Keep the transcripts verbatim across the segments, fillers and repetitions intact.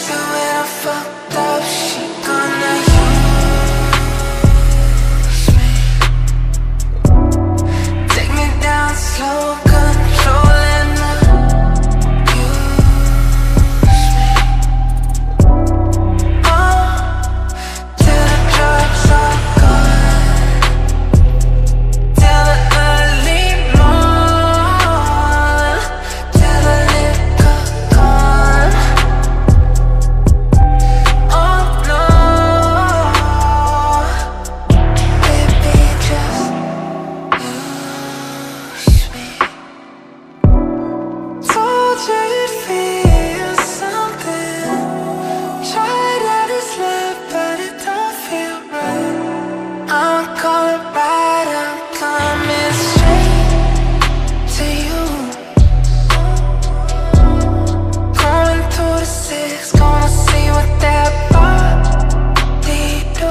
likes it when I'm fucked up. She gonna use me. Take me down slow, controlling the use me. Oh, till the drugs are gone, till the early morn, till the liquor gone. Oh no, baby, just use me. Told you you'd feel something. Tried at his left, but it don't feel right. I'm calling right, I'm coming straight to you. Going through the six, gonna see what that body do.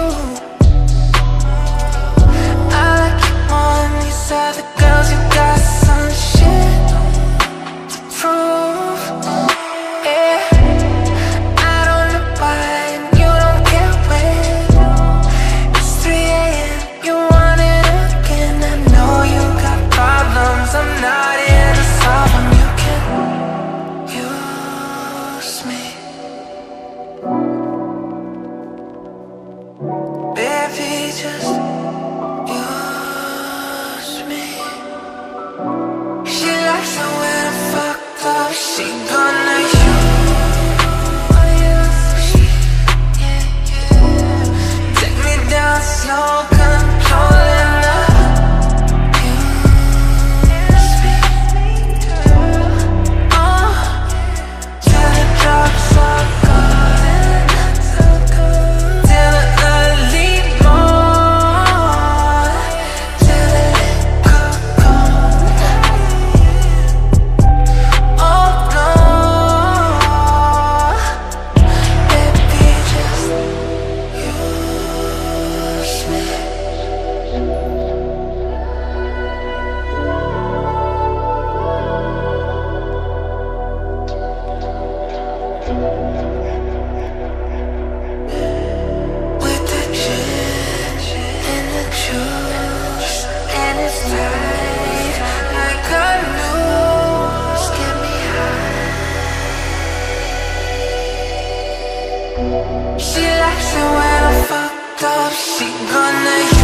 I like you more than these other girls. You got some shit to prove. Yeah, I don't know why, and you don't care when. It's three a m, you want it again. I know you got problems, I'm not here to solve them. You can use me. Baby, just use me. She likes it when I'm fucked up. She gonna use me. Take me down slow, controlling the use me. Oh, till the drugs are gone, till the early morn, till the liquor gone. Oh no, baby, just use me. With the gin and the juice, and it's tight like a noose. Get me high. She likes it when I'm fucked up. She gonna